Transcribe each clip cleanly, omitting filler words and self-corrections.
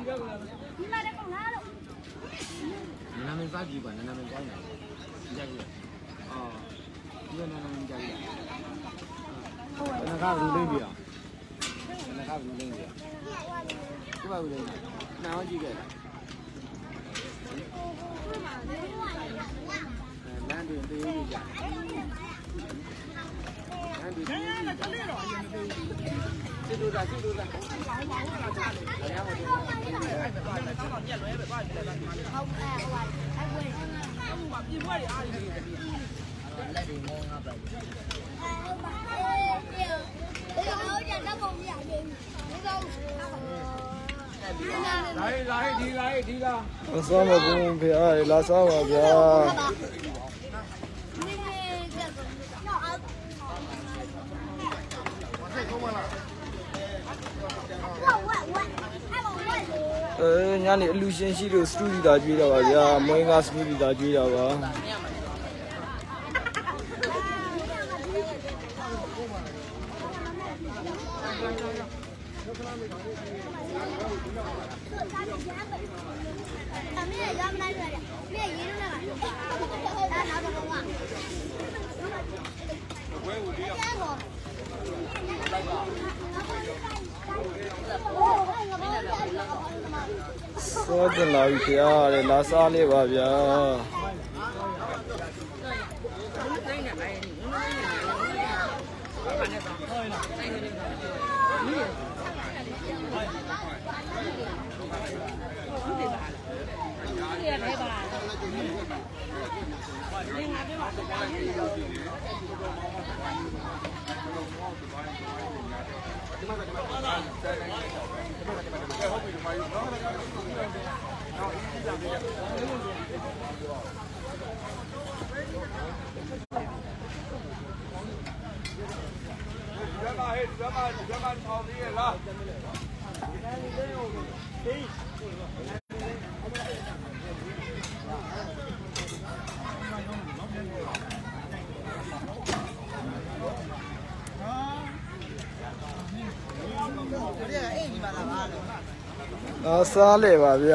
Nana pagi bukan, nana pagi nak. Jadi, oh, dia nana jadi. Nana kau dulu dia. Nana kau dulu dia. Cuba dulu. Nana juga. Nanti dia juga. Nanti dia. Situ dah. Đi ra. Sao mà cũng phải ai là sao mà bây nhà này illusion chỉ được studio đã chơi rồi à, mấy cái studio đã chơi rồi à. Số tiền là gì à? Là sao đấy bà bia? Nó xa lệ bà bia.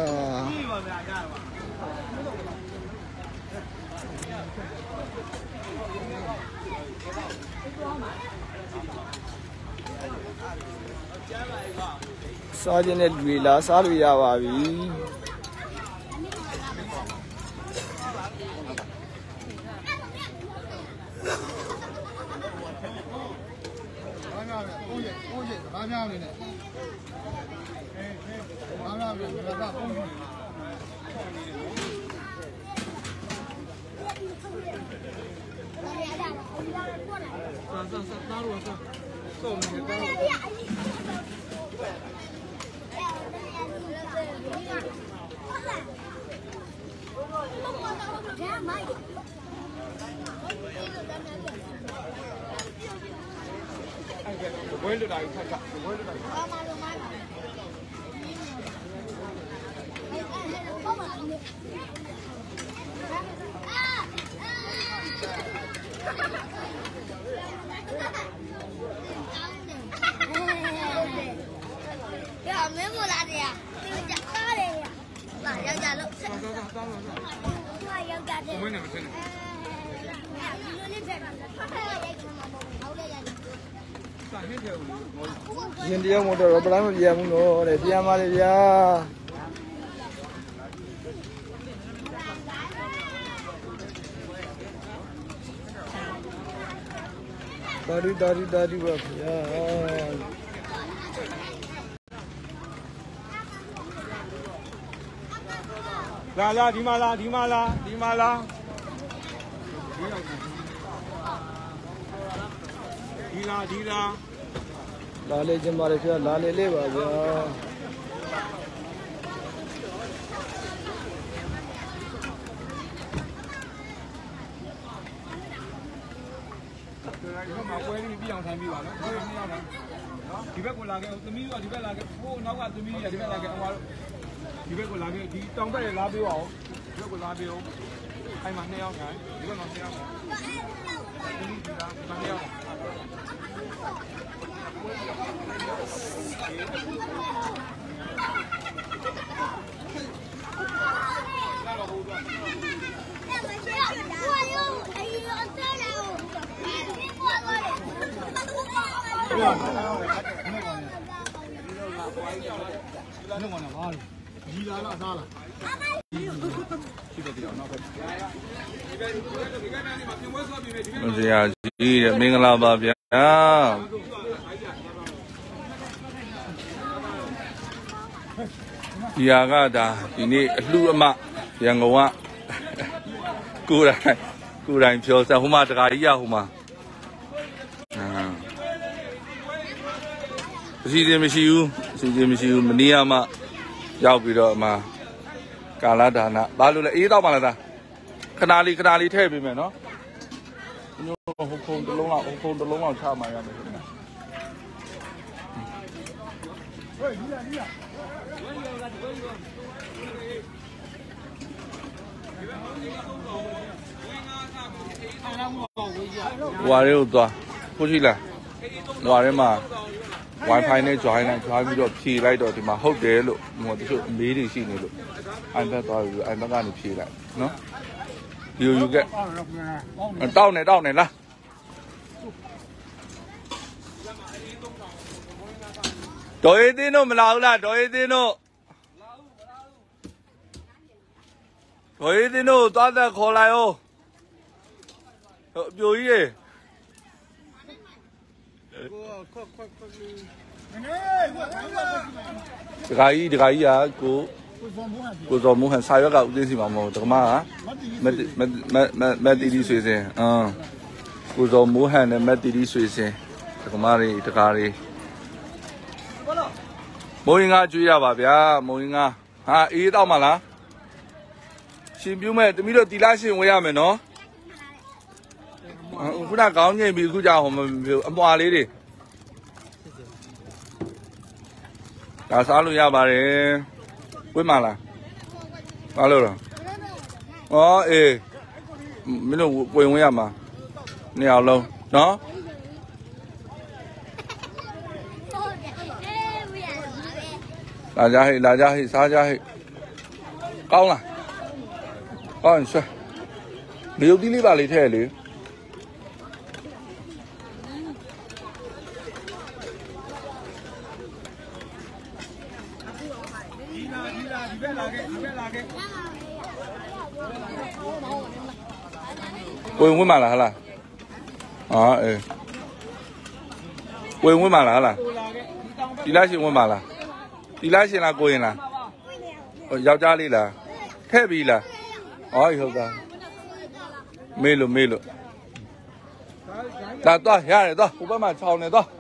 Xa trên này lùi là xa lùi ra bà bì. Nhìn đi một đồ bánh một giờ một đồ để đi mà đi ra. Dari bác ya. La đi mà la. Đi ra. La lê châm vào đây la lê vào giờ. Mà quay đi ăn thành bảo nó quay đi ăn thành. Thì biết còn là cái tụi mình thì biết là cái phố nó qua tụi mình thì biết là cái ông thì biết còn là cái thì trong cái lá biếu ảo, biết còn lá biếu. Ai mặc neo cái, thì biết nó neo. Mặc neo. ကြီးမင်္ဂလာပါဗျာဒီဟာကဒါဒီနေ့အလှအမရန်ကုန်ကကိုယ်တိုင်ပြောစဟိုမှာတခါကြီးရဟိုမှာအစီအစဉ်မရှိဘူးမနေ့ကမှရောက်ပြီးတော့အမကာလဒါနဘာလို့လဲအေးတော့ပါလားဒါခဏလေးထည့်ပေးမယ်နော်ညို့ဟိုခုံတစ်လုံးလောက်ချမှရမယ်ခင်ဗျာဝါရဲကိုသွားဖို့ရှိလားဝါရဲမှာ Wi-Fi နဲ့ join ပြီးတော့ဖြေလိုက်တော့ဒီမှာဟုတ်တယ်လို့ဟိုတချို့အမေးတွေရှိနေလို့ iPad သွားပြီး iPad ကနေဖြေလိုက်နော်ယူကတောက်နေလားဒေါ်ရည်သိန်းတို့မလာဘူးလားဒေါ်ရည်သိန်းတို့သွားသက်ခေါ်လိုက်အောင်အပြိုကြီးရေဒကာကြီးကကိုဇော်မိုးဟန်စာရွက်ကဦးသိန်းစီမှာမဟုတ်ဒကမကမက်တီတီဆွေစင်ကိုဇော်မိုးဟန်နဲ့မက်တီတီဆွေစင်ဒကမတွေဒကာတွေမိုးရင်ကကျွေးရပါဗျာမိုးရင်ကဟာအေးတော့မလားရှင်ပြူးမဲ့တမီးတို့တီလာရှင်ဝေးရမယ်နော်ခုနကောင်းငိမ့်ပြီးအခုကြောင်ဟိုအမွာလေးတွေဒါစားလို့ရပါတယ်ဝေးမလားဘာလို့လဲဩအေးမင်းတို့ဝင်ရမှာနှစ်ယောက်လုံးနော်လာကြဟိစားကြဟိကောင်းလားကောင်းဆွဲမယုတ်သီးလေးပါလေးထည့်လေဝင်မလားဟလားအေးဝင်မလားဟလားဒီလားရှင်ဝင်မလားဒီလားရှင်လားကိုရင်လားယောက်ျားလေးလားထည့်ပြီလားဟုတ်တာမေးလို့ဒါတော့ရတယ်တော့ဟိုဘက်မှာခြောင်နေတော့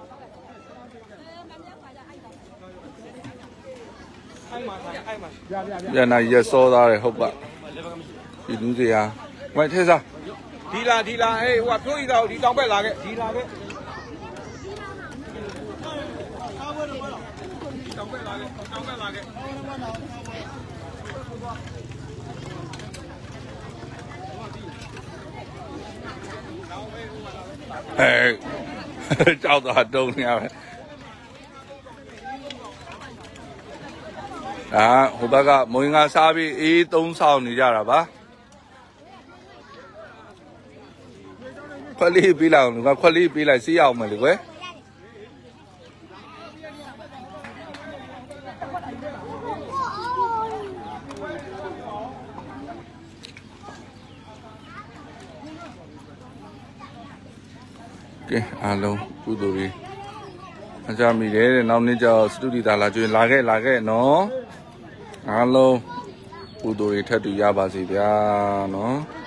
ရနာရစောသားတယ်ဟုတ်ပါဒီလူစရာဝိုင်းထဲစားဒီလာဟေးဟိုကဖြိုးရည်တော့ဒီတောင်ဘက်လာခဲ့ဒီလာခဲ့တောင်ဘက်လာခဲ့ကြောက်တော့တုံးနေရပဲဟိုဘက်ကမုံငါစားပြီးအေးသုံးဆောင်နေကြတာပါခွက်လေးပေးလိုက်အောင်လူကခွက်လေးပေးလိုက်စီးရအောင်မယ်လေကွယ်ကဲအားလုံးကုသိုလ်ကြီးအကြမိတယ်တဲ့နောက်နေ့ကျတော့စတူဒီတာလာကျွေးလာခဲ့နော်အားလုံးကုသိုလ်တွေထပ်တူရပါစေဗျာနော်